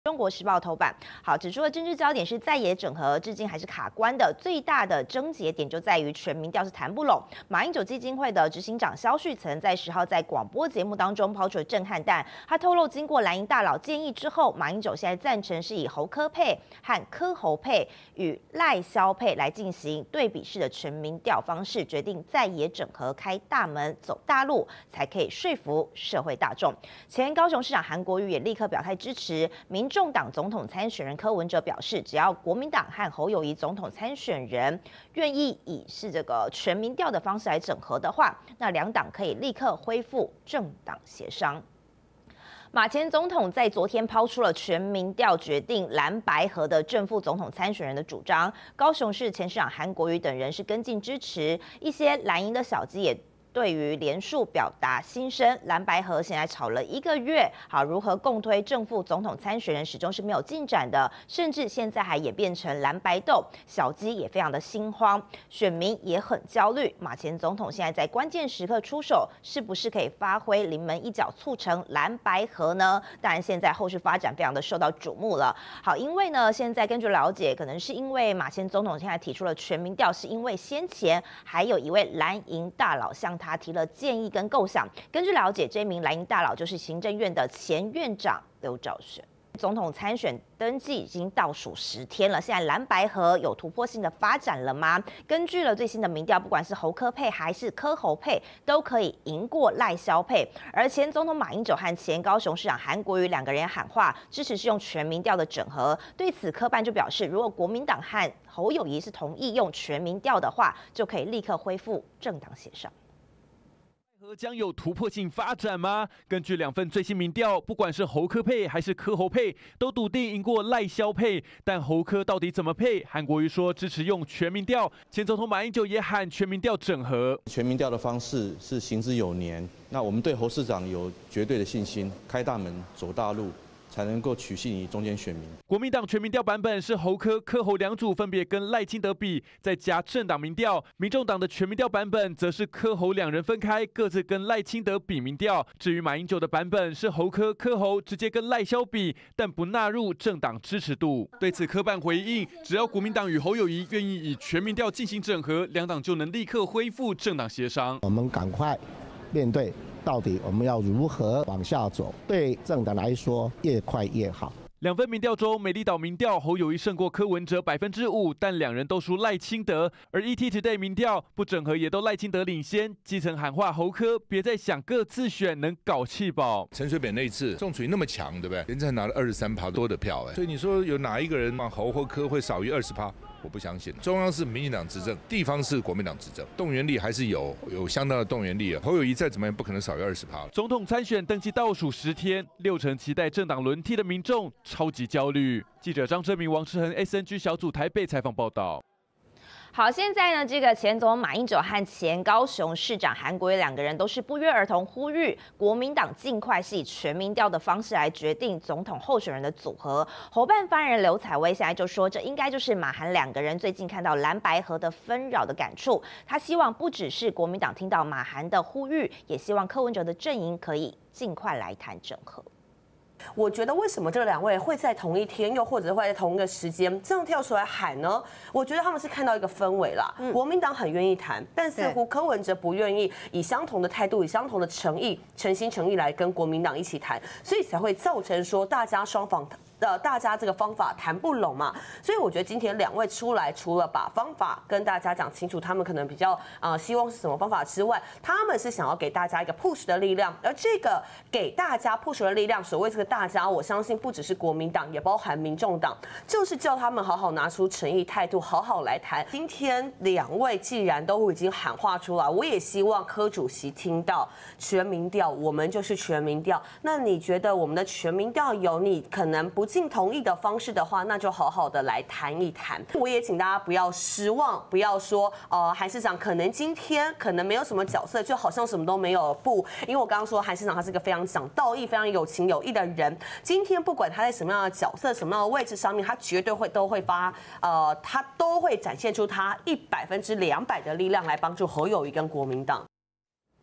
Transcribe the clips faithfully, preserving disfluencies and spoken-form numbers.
中国时报头版，好，指出了政治焦点是在野整合，至今还是卡关的。最大的症结点就在于全民调是谈不拢。马英九基金会的执行长萧旭曾在十号在广播节目当中抛出了震撼弹，他透露，经过蓝营大佬建议之后，马英九现在赞成是以侯柯配和柯侯配与赖萧配来进行对比式的全民调方式，决定在野整合开大门走大路，才可以说服社会大众。前高雄市长韩国瑜也立刻表态支持民。民众党总统参选人柯文哲表示，只要国民党和侯友宜总统参选人愿意以是这个全民调的方式来整合的话，那两党可以立刻恢复政党协商。马前总统在昨天抛出了全民调决定蓝白合的正副总统参选人的主张，高雄市前市长韩国瑜等人是跟进支持，一些蓝营的小鸡也对于连署表达心声，蓝白合现在吵了一个月，好，如何共推正副总统参选人始终是没有进展的，甚至现在还演变成蓝白斗，小鸡也非常的心慌，选民也很焦虑。马前总统现在在关键时刻出手，是不是可以发挥临门一脚，促成蓝白合呢？当然，现在后续发展非常的受到瞩目了。好，因为呢，现在根据了解，可能是因为马前总统现在提出了全民调，是因为先前还有一位蓝营大佬向他提了建议跟构想。根据了解，这名蓝营大佬就是行政院的前院长刘兆玄。总统参选登记已经倒数十天了，现在蓝白合有突破性的发展了吗？根据了最新的民调，不管是侯柯配还是柯侯配，都可以赢过赖萧配。而前总统马英九和前高雄市长韩国瑜两个人喊话，支持是用全民调的整合。对此，柯办就表示，如果国民党和侯友宜是同意用全民调的话，就可以立刻恢复政党协商。 和将有突破性发展吗？根据两份最新民调，不管是侯柯配还是柯侯配，都笃定赢过赖萧配。但侯柯到底怎么配？韩国瑜说支持用全民调，前总统马英九也喊全民调整合。 全民调的方式是行之有年，那我们对侯市长有绝对的信心，开大门走大路，才能够取信于中间选民。 国民党全民调版本是侯柯、柯侯两组分别跟赖清德比，再加政党民调；民众党的全民调版本则是柯侯两人分开，各自跟赖清德比民调。至于马英九的版本是侯柯、柯侯直接跟赖萧比，但不纳入政党支持度。对此，柯办回应，只要国民党与侯友宜愿意以全民调进行整合，两党就能立刻恢复政党协商。 我们赶快面对。到底我们要如何往下走？对政党来说，越快越好。 两份民调中，美丽岛民调侯友宜胜过柯文哲百分之五，但两人都输赖清德。而 E T Today 民调不整合也都赖清德领先，基层喊话侯柯别再想各自选，能搞气饱。 陈水扁那一次宋楚瑜那么强，对不对？人家拿了二十三趴多的票，哎，所以你说有哪一个人侯或柯会少于二十趴？我不相信，中央是民进党执政，地方是国民党执政，动员力还是有有相当的动员力啊。侯友宜再怎么样，不可能少于二十趴。 总统参选登记倒数十天，六成期待政党轮替的民众超级焦虑。记者张哲明、王志恒 S N G 小组台北采访报道。 好，现在呢，这个前总统马英九和前高雄市长韩国瑜两个人都是不约而同呼吁国民党尽快是以全民调的方式来决定总统候选人的组合。侯办发言人刘采薇现在就说，这应该就是马韩两个人最近看到蓝白合的纷扰的感触。他希望不只是国民党听到马韩的呼吁，也希望柯文哲的阵营可以尽快来谈整合。 我觉得为什么这两位会在同一天，又或者会在同一个时间这样跳出来喊呢？我觉得他们是看到一个氛围啦。嗯、国民党很愿意谈，但似乎柯文哲不愿意以相同的态度、以相同的诚意、诚心诚意来跟国民党一起谈，所以才会造成说大家双方。呃，大家这个方法谈不拢嘛，所以我觉得今天两位出来，除了把方法跟大家讲清楚，他们可能比较呃希望是什么方法之外，他们是想要给大家一个 push 的力量，而这个给大家 push 的力量，所谓这个大家，我相信不只是国民党，也包含民众党，就是叫他们好好拿出诚意态度，好好来谈。今天两位既然都已经喊话出来，我也希望柯主席听到全民调，我们就是全民调。那你觉得我们的全民调有你可能不尽同意的方式的话，那就好好的来谈一谈。我也请大家不要失望，不要说呃韩市长可能今天可能没有什么角色，就好像什么都没有。不，因为我刚刚说韩市长他是个非常讲道义、非常有情有义的人。今天不管他在什么样的角色、什么样的位置上面，他绝对会都会发呃，他都会展现出他一百分之两百的力量来帮助侯友宜跟国民党。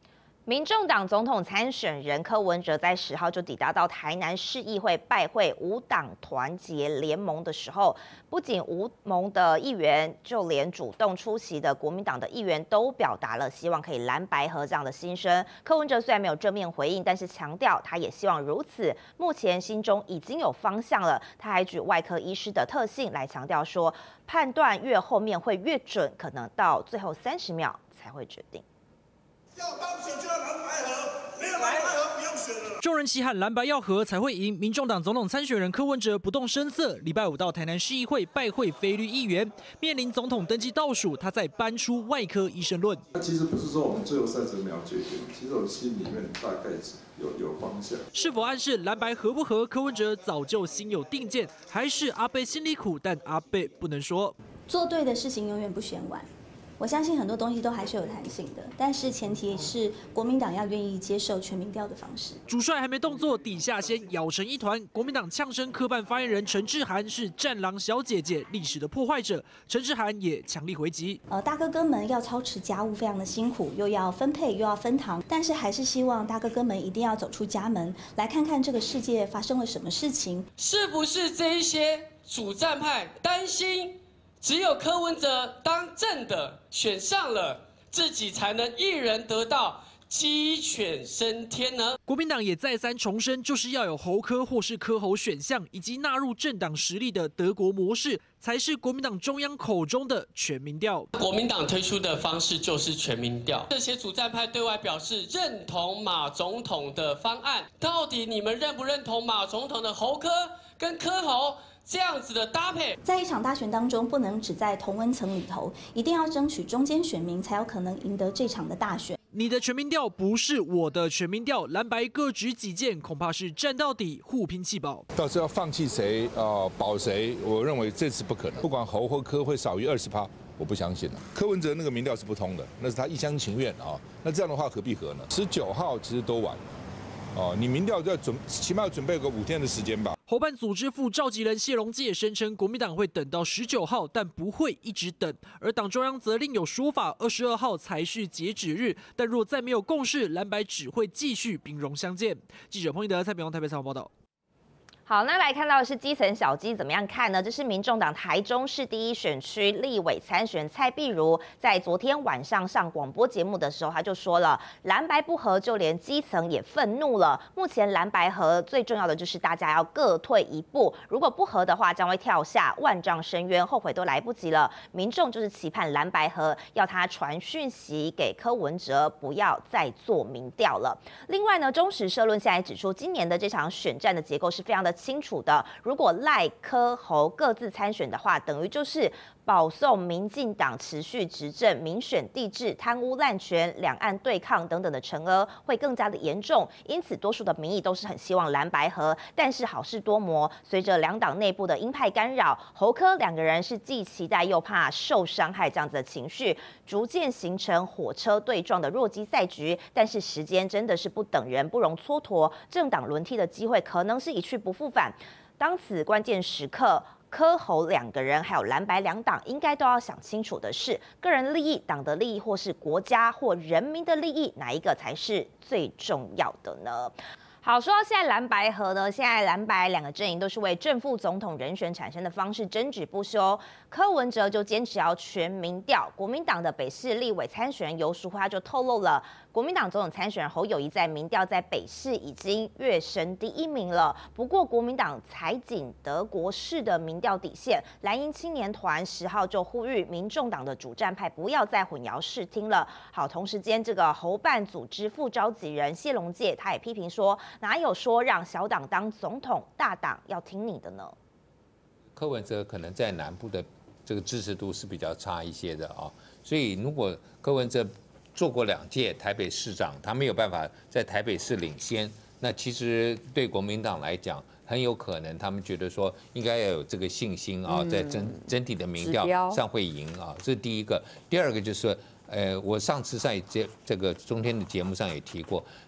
民众党总统参选人柯文哲在十号就抵达到台南市议会拜会无党团结联盟的时候，不仅无盟的议员，就连主动出席的国民党的议员都表达了希望可以蓝白合这样的心声。柯文哲虽然没有正面回应，但是强调他也希望如此。目前心中已经有方向了。他还举外科医师的特性来强调说，判断越后面会越准，可能到最后三十秒才会决定。 要当选就要蓝白合，没有蓝白合不用选了。 众人齐喊蓝白要合才会赢，民众党总统参选人柯文哲不动声色，礼拜五到台南市议会拜会非绿议员，面临总统登记倒数，他再搬出外科医生论。 其实不是说我们最后三十秒决定，其实我心里面大概有有方向。 是否暗示蓝白合不合？柯文哲早就心有定见，还是阿伯心里苦，但阿伯不能说。 做对的事情永远不嫌晚。 我相信很多东西都还是有弹性的，但是前提是国民党要愿意接受全民调的方式。 主帅还没动作，底下先咬成一团。国民党呛声科办发言人陈志涵是战狼小姐姐，历史的破坏者。陈志涵也强力回击： 呃，大哥哥们要操持家务非常的辛苦，又要分配又要分糖，但是还是希望大哥哥们一定要走出家门，来看看这个世界发生了什么事情。 是不是这一些主战派担心？ 只有柯文哲当正的选上了，自己才能一人得道，鸡犬升天呢？ 国民党也再三重申，就是要有侯柯或是柯侯选项，以及纳入政党实力的德国模式，才是国民党中央口中的全民调。 国民党推出的方式就是全民调。这些主战派对外表示认同马总统的方案，到底你们认不认同马总统的侯柯跟柯侯？ 这样子的搭配， 在一场大选当中，不能只在同温层里头，一定要争取中间选民，才有可能赢得这场的大选。 你的全民调不是我的全民调，蓝白各执己见，恐怕是战到底，互拼气保。 到时候要放弃谁啊、呃，保谁？我认为这次不可能。不管侯或柯会少于二十趴，我不相信了。柯文哲那个民调是不通的，那是他一厢情愿啊。那这样的话何必合呢？十九号其实都晚了。 哦，你民调就要准，起码要准备个五天的时间吧。 侯办组织副召集人谢龙介声称，国民党会等到十九号，但不会一直等。而党中央则另有说法，二十二号才是截止日。但若再没有共识，蓝白只会继续兵戎相见。记者彭一德、蔡炳荣台北采访报道。 好，那来看到的是基层小鸡怎么样看呢？这是民众党台中市第一选区立委参选人蔡碧如，在昨天晚上上广播节目的时候，他就说了，蓝白不合，就连基层也愤怒了。目前蓝白合最重要的就是大家要各退一步，如果不合的话，将会跳下万丈深渊，后悔都来不及了。民众就是期盼蓝白合，要他传讯息给柯文哲，不要再做民调了。另外呢，中时社论现在指出，今年的这场选战的结构是非常的 清楚的，如果赖柯侯各自参选的话，等于就是保送民进党持续执政、民选帝制、贪污滥权、两岸对抗等等的惩恶会更加的严重。因此，多数的民意都是很希望蓝白合，但是好事多磨，随着两党内部的鹰派干扰，侯柯两个人是既期待又怕受伤害这样子的情绪，逐渐形成火车对撞的弱鸡赛局。但是时间真的是不等人，不容蹉跎，政党轮替的机会可能是一去不复返。 当此关键时刻，柯侯两个人还有蓝白两党应该都要想清楚的是，个人利益、党的利益，或是国家或人民的利益，哪一个才是最重要的呢？ 好，说到现在蓝白合呢，现在蓝白两个阵营都是为正副总统人选产生的方式争执不休。柯文哲就坚持要全民调，国民党的北市立委参选人游淑花就透露了，国民党总统参选人侯友宜在民调在北市已经跃升第一名了。不过国民党踩紧德国式的民调底线，蓝营青年团十号就呼吁民众党的主战派不要再混淆视听了。好，同时间这个侯办组织副召集人谢龙介他也批评说， 哪有说让小党当总统，大党要听你的呢？ 柯文哲可能在南部的这个支持度是比较差一些的啊，所以如果柯文哲做过两届台北市长，他没有办法在台北市领先，那其实对国民党来讲，很有可能他们觉得说应该要有这个信心啊，在整整体的民调上会赢啊，这是第一个。第二个就是说，呃，我上次在节这个中天的节目上也提过，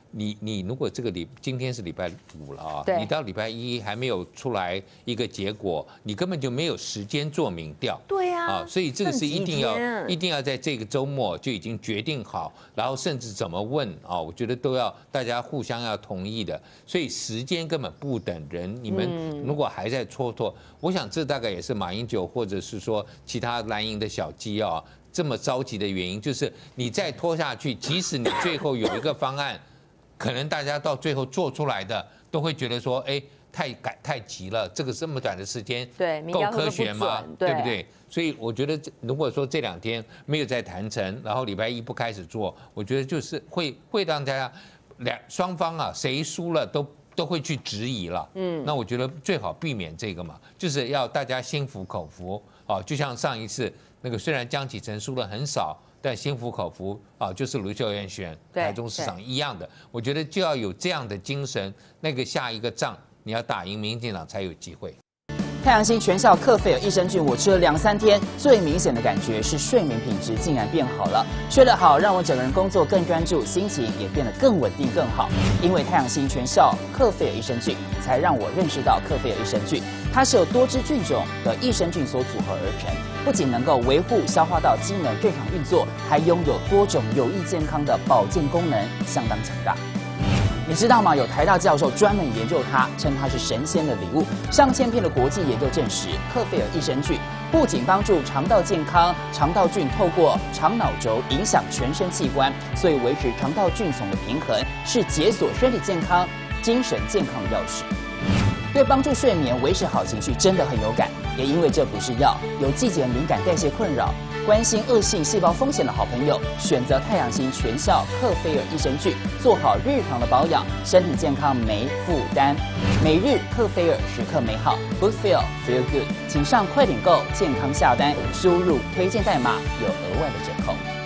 你你如果这个礼今天是礼拜五了啊， 对你到礼拜一还没有出来一个结果，你根本就没有时间做民调。 对呀、 啊，所以这个是一定要剩几天一定要在这个周末就已经决定好，然后甚至怎么问啊，我觉得都要大家互相要同意的。所以时间根本不等人，你们如果还在蹉跎，我想这大概也是马英九或者是说其他蓝营的小鸡啊这么着急的原因，就是你再拖下去，即使你最后有一个方案。可能大家到最后做出来的都会觉得说，哎，太赶太急了，这个这么短的时间， 对， 够科学吗？ 对, 对不对？所以我觉得，如果说这两天没有再谈成，然后礼拜一不开始做，我觉得就是会会让大家两双方啊，谁输了都都会去质疑了。嗯，那我觉得最好避免这个嘛，就是要大家心服口服啊，就像上一次那个虽然江启臣输了很少。但心服口服啊，就是卢秀燕选台中市长一样的，我觉得就要有这样的精神，那个下一个仗你要打赢民进党才有机会。 太阳星全效克菲尔益生菌，我吃了两三天，最明显的感觉是睡眠品质竟然变好了。睡得好，让我整个人工作更专注，心情也变得更稳定更好。因为太阳星全效克菲尔益生菌，才让我认识到克菲尔益生菌，它是由多支菌种的益生菌所组合而成，不仅能够维护消化道机能正常运作，还拥有多种有益健康的保健功能，相当强大。你知道吗？有台大教授专门研究它，称它是神仙的礼物。上千篇的国际研究证实，克菲尔益生菌不仅帮助肠道健康，肠道菌透过肠脑轴影响全身器官，所以维持肠道菌丛的平衡是解锁身体健康、精神健康的钥匙。对帮助睡眠、维持好情绪真的很有感。也因为这不是药，有季节敏感、代谢困扰、关心恶性细胞风险的好朋友，选择太阳星全效克菲尔益生菌，做好日常的保养，身体健康没负担。每日克菲尔，时刻美好 ，Good Feel Feel Good， 请上快点购健康下单，输入推荐代码有额外的折扣。